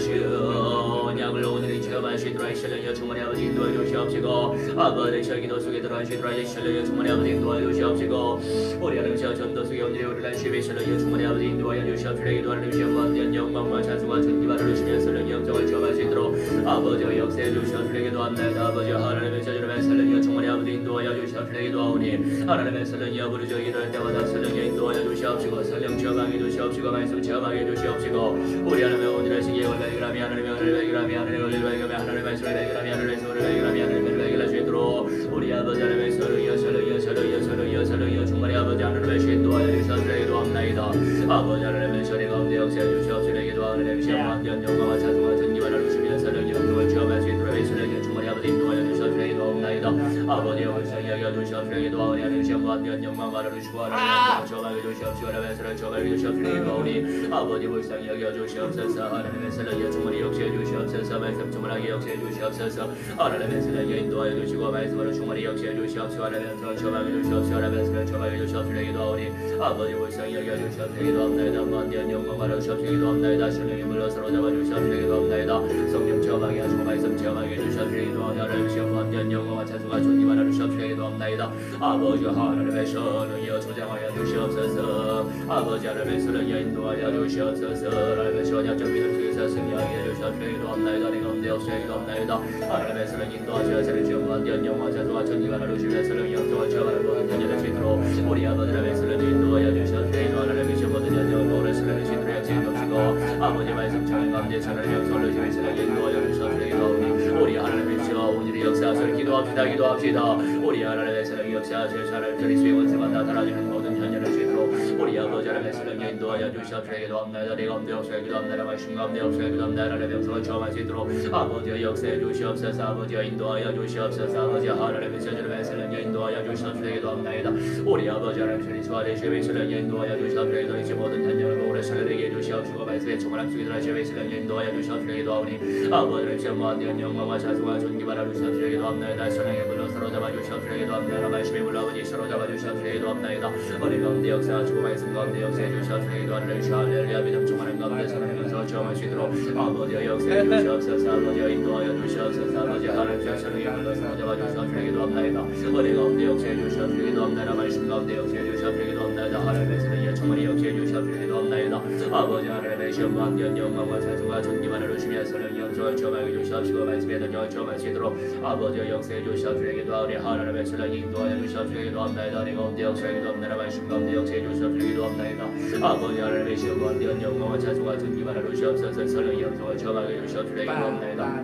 신약을 오늘이 체험하시도록 신령이여 충만히 아버지 인도해 주시옵시고 아버지 저 기도 속에 들어가시도록 신령이여 충만히 아버지 인도해 주시옵시고 우리 하나님 저 전도 속에 오늘의 우리를 십의 신령이여 충만히 아버지 인도하여 주시옵시고 기도하는 시험받는 영광과 자수가 존귀만을 주시며 신령의 영성을 체험하시도록 아버지의 역사해 주시옵시고 기도합나이다. 아버지 하나님의 저주를 신령이여 충만히 아버지 인도하여 주시옵시고 기도하오니 하나님의 신령이여 부르짖어 기도할 때마다 신령이여 인도하여 주시옵시고 신령 체험하게 주시옵시고 말씀 체험하게 주시옵시고 우리 하나님의 오늘의 시기에 발견하미 하나님의 은혜를 발견하미 하나님의 은혜를 발견하미 하나님의 말씀을 발견하미 하나님의 소리를 발견하미 하나님의 발견할 수 있도록 우리 아버지 하나님의 서르이여 서르이여 서르이여 서르이여 서르이여 충만히 아버지 하나님의 신도하여 주시옵시고 기도합나이다. 아버지 하나님의 전의 가운데 역사해 주시옵시고 기도하는 시험한 영광과 자수와 존귀만을 주시며 서르이여 영광을 체험할 수 있도록 서르이여 충만히 아버지 인도하여 주시옵시고 기도합나이다. 아버지 영원성 이야기하 주시옵시고 기도하오니 하나님 시험한 영광만을 주시고 하나님 체험하게 주시옵시고 하나님의 서를 체험하게 주시옵시고 기도하오니 아버지 불쌍히 여겨 주시옵소서. 하나님의 서르이여 충만히 역사해 주시옵소서. 말씀 충만하게 역사해 주시옵소서. 하나님의 서르이여 인도하여 주시고 말씀으로 충만히 역사해 주시옵시고 하나님의 서를 체험하게 주시옵시고 하나님의 서를 체험하게 주시옵시고 기도하오니 아버지 불쌍히 여겨 주시옵시고 기도합나이다. 무한대한 영광만을 주시옵시고 기도합나이다. 신령의 물로 사로잡아 주시옵시고 기도합나이다. 성령 체험하게 하시고 말씀 체험하게 주시옵시고 기도하오니 하나님의 시험 무한대한 영광과 자수가 존귀만을 주시옵시고 기도합나이다. 아버지 하나님의 선을 조장하여 주시옵소서. 아버지 하나님의 선을 인도하여 주시옵소서. 하나님의 선약적 믿음 속에서 승리하게 주시옵시고 기도합나이다. 내 가운데 없으시고 기도합나이다. 하나님의 선을 인도하시어 저를 지금 무한대한 영광과 자수가 존귀만을 주시며 선을 영성을 체험하는 모든 현재를 주도록 우리 아버지 하나님의 선을 인도하여 주시옵시고 하나님의 시험 모든 현재를 선을 주도록 역사해 주시고 아버지 말씀 청한 가운데 선을 영성을 주시며 선을 인도하여 주시옵시고 기도하오니 우리 하나님의 시와 오늘의 역사하시를 기도합시다. 기도합시다. 우리 하나님의 선을 역사하시를 하나님 저리 수의 원수만 나타나주는 모든 현재를 주도록 우리 아버지 하나님의 선을 인도하여 주시옵시고 기도합나이다. 내 가운데 없어요 기도합나이다. 말씀 가운데 없어요 기도합나이다. 하나님의 영성을 체험할 수 있도록 아버지의 역사해 주시옵소서. 아버지의 인도하여 주시옵소서. 아버지 하나님의 저주를 선을 인도하여 주시옵시고 기도합나이다. 우리 아버지 하나님 저리 수아의 죄의 선을 인도하여 주시옵시고 기도하시 모든 현장을 오래 선을에게 주시옵시고 말씀의 충만한 수기들아 죄의 선을 인도하여 주시옵시고 기도하오니 아버지 하나님 무한대한 영광과 자수와 존귀만을 주시옵시고 기도합나이다. 선행의 물로 사로잡아 주시옵시고 기도합나이다. 말씀의 물로 아버지 사로잡아 주시옵시고 기도합나이다. 어린 가운데 역사하시고 말씀 가운데 역사해 주시옵시고 기도하는 할렐루야 믿음 충만한 가운데 살아가면서 체험할 수 있도록 아버지의 역사해 주시옵소서. 아버지의 인도하여 주시옵소서. 아버지 하나님의 선행의 물로 사로잡아 주시옵시고 기도합나이다. 어린 가운데 역사해 주시옵시고 기도합나이다. 말씀 가운데 역사해 주시옵시고 기도합나이다. 하나님의 선행의 충만히 역사해 주시옵시고 기도합나이다. 아버지 하나님의 시험 무한대한 영광과 자수가 존귀만을 주시며 선행 영성을 체험하게 주시옵시고 말씀의 능력을 체험할 수 있도록 아버지의 역사해 주시옵시고 기도하오니 하나님의 선행 인도하여 주시옵시고 기도합나이다. 내 가운데 역사해 기도합나이다. 말씀 가운데 역사해 주시옵시고 기도합나이다. 아버지 하나님의 시험 무한대한 영광과 자수가 존귀만을 주시옵소서. 선행 영성을 체험하게 주시옵시고 기도합나이다.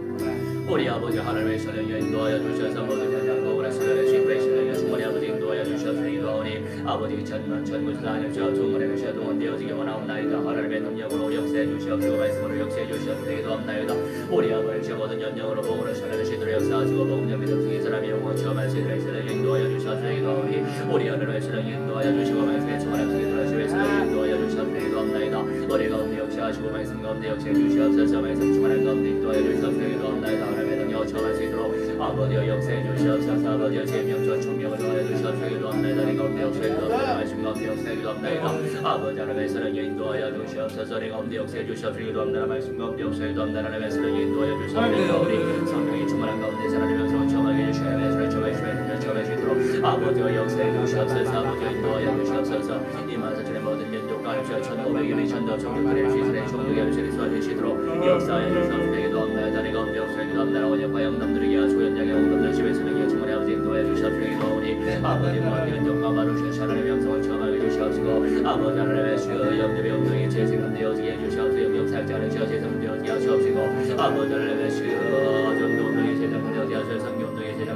우리 아버지 하나님의 선행에 인도하여 주셔서 모든 현장과 오래 선행의 시부의 신령에 충만히 아버지 인도하여 주셔서 기도하오니 아버지 천만 천군수 하나님께서 충만히 주셔 동원되어지게 원하옵나이다. 하나님의 능력으로 역사해 주시옵시고 말씀으로 역사해 주시옵시고 기도합나이다. 우리 아버지 모든 연령으로 복으로 선행의 시도를 역사하시고 복음의 믿음 속에 사람의 영광을 체험할 수 있도록 선행에 인도하여 주시옵시고 기도하오니 우리 하나님의 선행에 인도하여 주시고 말씀의 충만한 속에 들어가시고 선행에 인도하여 주시옵시고 기도합나이다. 우리 가운데 역사하시고 말씀 가운데 역사해 주시옵소서. 말씀 충만한 가운데 인도하여 주시옵시고 기도합나이다. 하나님의 능력을 체험할 수 있도록 아버지의 역사해 주시옵소서. 아버지의 제명과 총명을 더하여 주시옵시고 기도합나이다. 내 가운데 역사해 주옵소서. 말씀 가운데 역사해 주옵나이다. 아버지 하나님의 선행에 인도하여 주시옵소서. 내 가운데 역사해 주시옵시고 기도합나이다. 말씀 가운데 역사해 주옵나이다. 하나님의 선행에 인도하여 주시옵소서. 우리 성령이 충만한 가운데 하나님의 영성을 체험하게 주시옵소서. 말씀을 체험해 주시옵소서. 체험해 주시도록 아버지의 역사해 주시옵소서. 아버지의 인도하여 주시옵소서. 이만사천의 모든 민족과 하나님의 천오백 년의 천도 종족들의 시설의 종족의 현실이 수하시도록 역사해 주시옵소서. 기도합나이다. 내 가운데 역사해 주옵나이다. 원역과 영남들에게 하시고 현장의 영남들 집에 선행에 충만히 아버지 인도하여 주시옵소서. 기도하오니 아버지 무한대한 영광과 마루시오 하나님의 영성을 체험하게 주시옵시고 아버지 하나님의 수요 영접의 영성이 재생되어지게 해주시옵소서. 영역살자는 지어 재생되어지게 하시옵시고 아버지 하나님의 수요 전도운동이 재생되어지게 하시옵소서. 성교운동이 재생되어지게 하시옵소서.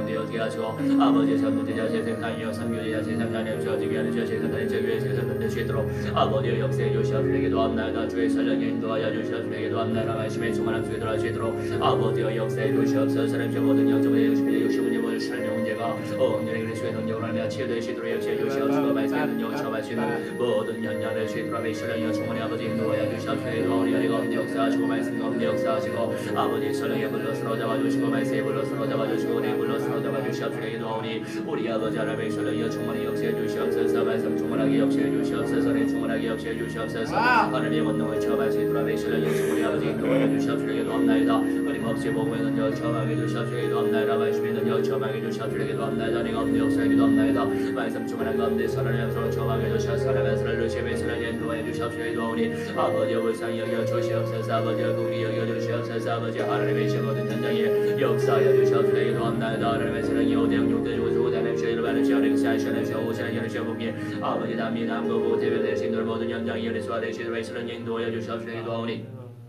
주옵소서. 아버지 선두자 세상하여 선교자 세상하여 저지기 하는 저 세상하여 저기에 세상하는 되시도록 아버지의 역사에 주시옵소서. 기도합나이다. 주의 설령에 인도하여 주시옵소서. 기도합나이다. 말씀에 충만한 주에 들어가시도록 아버지의 역사에 주시옵소서. 사람의 모든 영적의 육십의 육십의 문제를 삶의 문제가 온전히 그리스도의 능력으로 하며 치유되시도록 역사에 주시옵소서. 말씀의 능력을 처하시는 모든 연약을 주시도록 설령의 충만히 아버지 인도하여 주시옵소서. 우리 아이가 없는 역사하시고 말씀과 없는 역사하시고 아버지 설령에 불러 쓰러져 주시고 말씀에 불러 쓰러져 주시고 우리 불러 쓰러져 주시옵소서. 기도하오니 우리 아버지 하나님의 설령의 충만히 역사해 주시옵소서. 말씀 충만하게 역사해 주시옵소서. 내 충만하게 역사해 주시옵소서. 하나님의 권능을 처하시도록 설령의 충만히 아버지 인도하여 주시옵소서. 기도합나이다. 끊임없이 복음의 능력을 처하게 주시옵소서. 기도합나이다. 말씀의 능력을 처하게 주시옵소서. 기도합나이다. 내가 없는 역사에 기도합나이다. 말씀 충만한 가운데 선한 영성을 처하게 주시옵소서. 선한 선을 주시며 선한 인도하여 주시옵소서. 기도하오니 아버지 불쌍히 여겨 주시옵소서. 아버지 공리 여겨 주시옵소서. 아버지 하나님의 신 모든 현장에 역사하여 주시옵소서. 기도합나이다. 하나님의 사랑이 오대영 용대주고 수고대는 시를 받는 시어는 사시는 시어오시는 여는 시어보기 아버지 남이 남고고 대변되신 들 모든 현장이 연애수와 되시도록 이스는 인도하여 주시옵소서. 기도하오니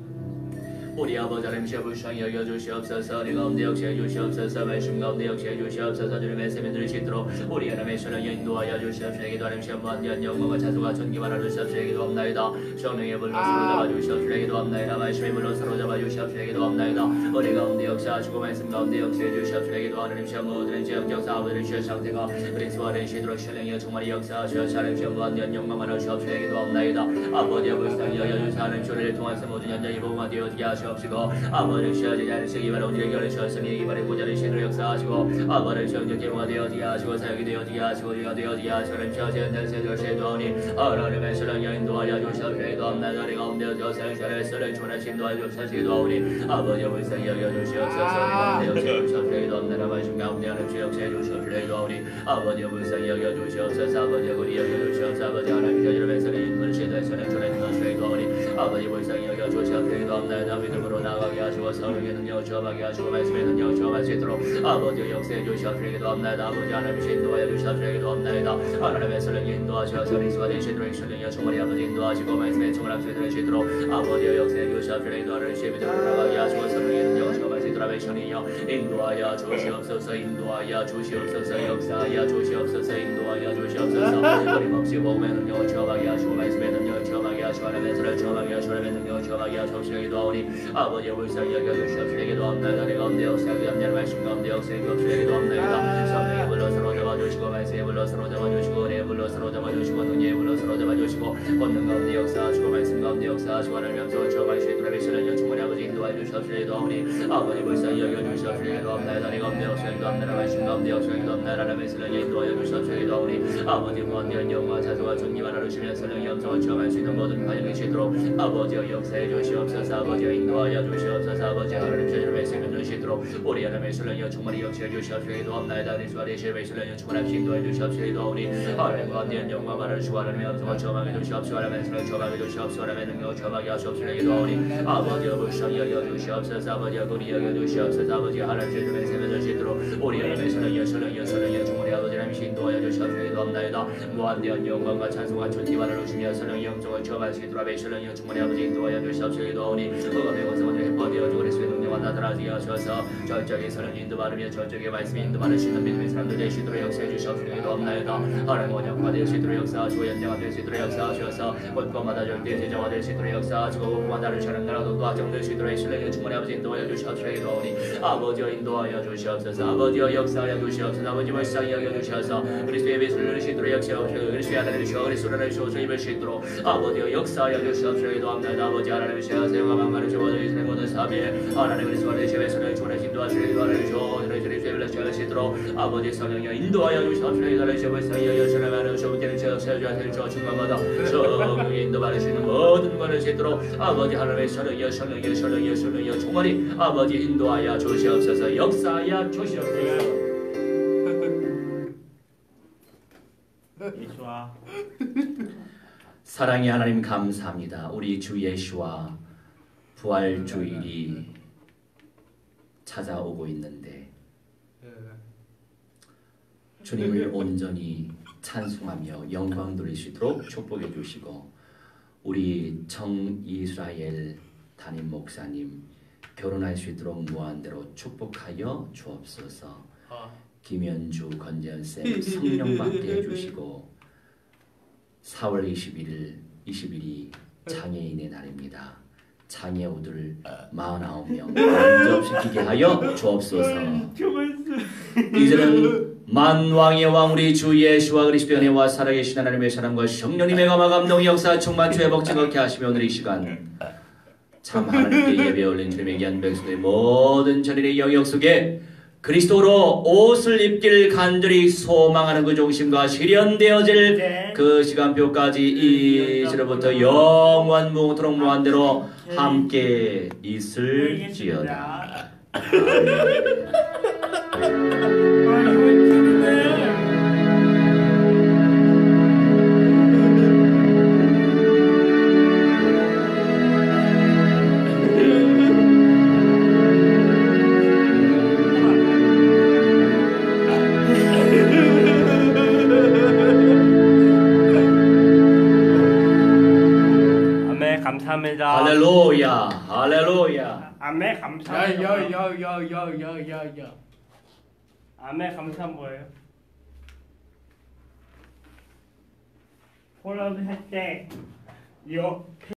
우리 아버지 하나님 시어불쌍히 여겨 주시옵소서. 우리 가운데 역시해 주시옵소서. 말씀 가운데 역시해 주시옵소서. 주님의 세면 들으시도록 우리 하나님의 신을 인도하여 주시옵소서. 기도하는 시험 무한대한 영광과 자수가 존귀만 주시옵소서. 기도합나이다. 성령의 불로 사로잡아 주시옵소서. 기도합나이다. 말씀의 불로 사로잡아 주시옵소서. 기도합나이다. 우리 가운데 역사하시고 말씀 가운데 역시해 주시옵소서. 기도하는 시험 모든 지역 역사 아버지의 시의 상태가 그리스도와 되시도록 신령의 정말 역사하시옵소서. 하나님 시험 무한대한 영광만 주시옵소서. 기도합나이다. 아버지의 불쌍히 여겨 주시옵소서. 하나님 주를 통해서 모든 현장이 복음화 되어지게 하시옵소서. 없이고 아버지 시어지 않으시기 바라 오늘의 결을 주셨으니 이번에 고자를 신으로 역사하시고 아버지 시어지 개모가 되어지게 하시고 사역이 되어지게 하시고 지가 되어지게 하시고 시어지 않으시기 시도하니 하나님의 신령의 인도하여 주시옵소서. 기도합나이다. 우리 가운데 저세를 저를 쓰를 주는 인도하여 주시옵소서. 기도하오니 아버지 불쌍히 여겨 주시옵소서. 우리 가운데 역사해 주시옵소서. 기도합나이다. 말씀 가운데 하나님 역사해 주시옵소서. 기도하오니 아버지 불쌍히 여겨 주시옵소서. 아버지 우리 여겨 주시옵소서. 아버지 하나님 저를 배설의 인도를 시도해서는 주는 것을 기도하오니 아버지 불쌍히 여겨 주시옵소서. 기도합나이다. 믿음으로 나가게 하시고 성령의 능력을 주업하게 하시고 말씀의 능력을 주업할 수 있도록 아버지 역사해 주시옵소서. 기도합나이다. 아버지 하나님 인도하여 주시옵소서. 기도합나이다. 하나님의 성령이 인도하셔서 그리스도와 되시도록 성령이 충만히 아버지 인도하시고 말씀의 충만한 수에 들으시도록 아버지 역사해 주시옵소서. 기도하는 시 믿음으로 나가게 하시고 성령의 능력을 주업할 수 있도록 하시니여 인도하여 주시옵소서. 인도하여 주시옵소서. 역사하여 주시옵소서. 인도하여 주시옵소서. 끊임없이 복음의 능력을 주업하게 하시고 말씀의 능력을 주업하게 하시고 하나님의 선을 주업하게 하시고 하나님의 능력을 주업하게 하시옵소서. 기도하오니 아버지 불쌍히 여겨 주시옵소서. 기도합나이다. 내 가운데 역사하게 합니다. 말씀 가운데 역사해 주옵소서. 기도합나이다. 성령의 불로 사로잡아 주시고 말씀의 불로 사로잡아 주시고 내 불로 사로잡아 주시고 능력의 불로 사로잡아 주시고 권능 가운데 역사하시고 말씀 가운데 역사하시고 하나님 영성을 주어갈 수 있도록 하시는 충만히 아버지 인도하여 주시옵소서. 기도하오니 아버지 불쌍히 여겨 주시옵소서. 기도합나이다. 내 가운데 역사해 기도합나이다. 말씀 가운데 역사해 기도합나이다. 하나님의 성령이 인도하여 주시옵소서. 기도하오니 아버지 무한대한 영광과 자수와 존귀만 하루시며 성령의 영성을 주어갈 수 있는 모든 과정이 시도록 아버지의 역사해 주시옵소서. 아버지의 인도하여 주시옵소서. 아버지 하나님 저희를 생명 주시도록 우리 하나님의 신령이여 충만히 역사해 주시옵소서. 기도합나이다. 그리스도와 되시는 신령이여 충만히 인도해 주시옵소서. 기도하오니 하나님과 함께한 영광만 하시고 하나님의 영성을 처음하게 주시옵소서. 하나님의 신을 처음하게 주시옵소서. 하나님의 능력을 처음하게 하시옵소서. 기도하오니 아버지여 불쌍히 여겨 주시옵소서. 아버지여 군이 여겨 주시옵소서. 아버지 하나님 저희를 생명 주시도록 우리 하나님의 신령이여 신령이여 신령이여 충만히 아버지 하나님이 인도하여 주시옵소서. 기도합나이다. 무한대한 영광과 찬송과 존귀만 하시며 신령의 영성을 처음할 수 있도록 아버지 신령이여 충만히 아버지 인도하여 주시옵소서. 기도하오니 그가 원성을 해버려 주고 그리스도의 능력과 나타나게 하셔서 저쪽에 서는 인도 바르며 저쪽에 말씀이 인도 바르시는 믿음의 사람들 되시도록 역사해 주시옵소서. 기도합나이다. 하나님 원역화 되시도록 역사하시고 연장화 되시도록 역사하셔서 곳곳마다 절대 제정화 되시도록 역사하시고 곳곳마다 나를 샤는 나라도 도화정 되시도록 신령의 충만히 아버지 인도하여 주시옵소서. 기도하오니 아버지여 인도하여 주시옵소서. 아버지여 역사하여 주시옵소서. 아버지 불쌍히 여겨 주셔서 그리스도의 배수를 누리시도록 역사하옵소서. 그리스도의 하나님을 주시고 그리스도를 주시옵소서. 입을 수 있도록 아버지여 역사하여 주시옵소서. 기도합나이다. 아버지 하나님을 시하세요가 망가를 주어져 있으니 모든 사비에 하나님 그리스도와 되시며 성령의 충만한 인도하시는 기도하는 주시옵소서. 그리스도의 배수를 주시도록 아버지 성령이여 인도하여 주시옵소서. 기도하는 주시옵소서. 불쌍히 여겨 주시는 주님께는 주시옵소서. 주시옵소서. 중간마다 성령의 인도 받으시는 모든 것을 짓도록 아버지 하나님의 성령이여 성령이여 성령이여 성령이여 충만히 아버지 인도하여 주시옵소서. 역사하여 주시옵소서. 예수와 사랑의 하나님 감사합니다. 우리 주 예수와 부활 주일이 찾아오고 있는데 주님을 온전히 찬송하며 영광 돌리시도록 축복해 주시고 우리 정이스라엘 담임 목사님 결혼할 수 있도록 무한대로 축복하여 주옵소서. 김현주 건재현쌤 성령 받게 해주시고 사월 이십일일 이십일이 장애인의 날입니다. 장애우들 사십구 명 만족시키게 하여 주옵소서. 이제는 만왕의 왕 우리 주 예수와 그리스도의 은혜와 살아계신 하나님의 사랑과 성령님의 감화 감동 역사 충만 주의 복 즐겁게 하시며 오늘 이 시간 참 하나님께 예배 올린 주님의 귀한 백성의 모든 전인의 영역 속에 그리스도로 옷을 입기를 간절히 소망하는 그 중심과 실현되어질 네. 그 시간표까지 이제로부터 영원 무궁토록 무한대로 함께 있을지어다. 감사합니다. 할렐루야, 할렐루야. 아멘 감사합니다. 야야야야야야야야. 아멘 감사한 뭐예요? 폴라드 할때 요